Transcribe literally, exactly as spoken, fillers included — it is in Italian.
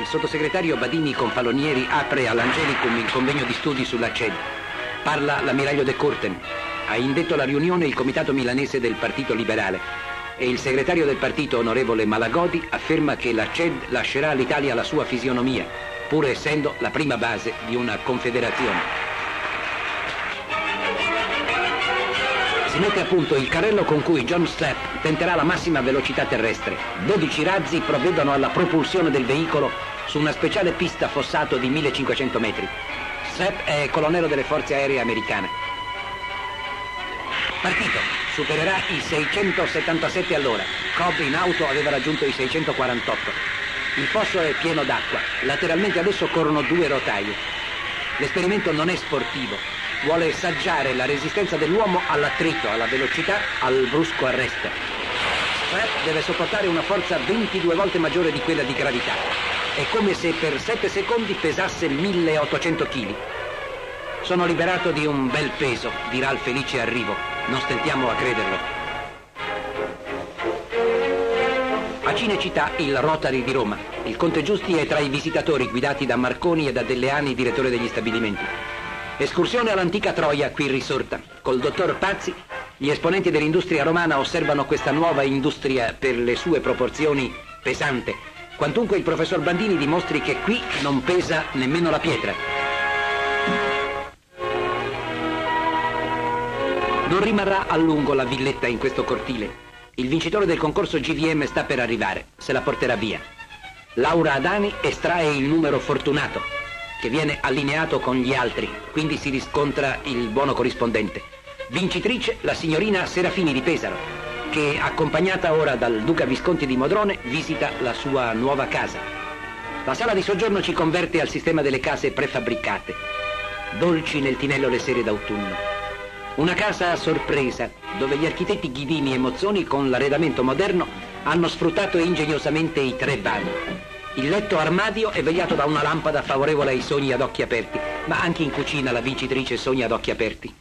sottosegretario Badini Confalonieri apre all'Angelicum il convegno di studi sulla C E D. Parla l'ammiraglio De Courten. Ha indetto la riunione il comitato milanese del Partito Liberale e il segretario del partito, onorevole Malagodi, afferma che la C E D lascerà all'Italia la sua fisionomia, pur essendo la prima base di una confederazione. Si mette a punto il carrello con cui John Stapp tenterà la massima velocità terrestre. dodici razzi provvedono alla propulsione del veicolo su una speciale pista fossato di millecinquecento metri. Stapp è colonnello delle forze aeree americane. Partito, supererà i seicentosettantasette all'ora. Cobb in auto aveva raggiunto i seicentoquarantotto. Il fosso è pieno d'acqua. Lateralmente adesso corrono due rotaie. L'esperimento non è sportivo. Vuole saggiare la resistenza dell'uomo all'attrito, alla velocità, al brusco arresto. Stapp deve sopportare una forza ventidue volte maggiore di quella di gravità. È come se per sette secondi pesasse milleottocento chili. Sono liberato di un bel peso, dirà il felice arrivo. Non stentiamo a crederlo. A Cinecittà, il Rotary di Roma. Il Conte Giusti è tra i visitatori guidati da Marconi e da Delleani, direttore degli stabilimenti. Escursione all'antica Troia, qui risorta. Col dottor Pazzi, gli esponenti dell'industria romana osservano questa nuova industria per le sue proporzioni pesante, quantunque il professor Bandini dimostri che qui non pesa nemmeno la pietra. Non rimarrà a lungo la villetta in questo cortile. Il vincitore del concorso G V M sta per arrivare, se la porterà via. Laura Adani estrae il numero fortunato, che viene allineato con gli altri, quindi si riscontra il buono corrispondente. Vincitrice la signorina Serafini di Pesaro, che, accompagnata ora dal duca Visconti di Modrone, visita la sua nuova casa. La sala di soggiorno ci converte al sistema delle case prefabbricate. Dolci nel tinello le sere d'autunno. Una casa a sorpresa, dove gli architetti Ghidini e Mozzoni, con l'arredamento moderno, hanno sfruttato ingegnosamente i tre bagni. Il letto armadio è vegliato da una lampada favorevole ai sogni ad occhi aperti, ma anche in cucina la vincitrice sogna ad occhi aperti.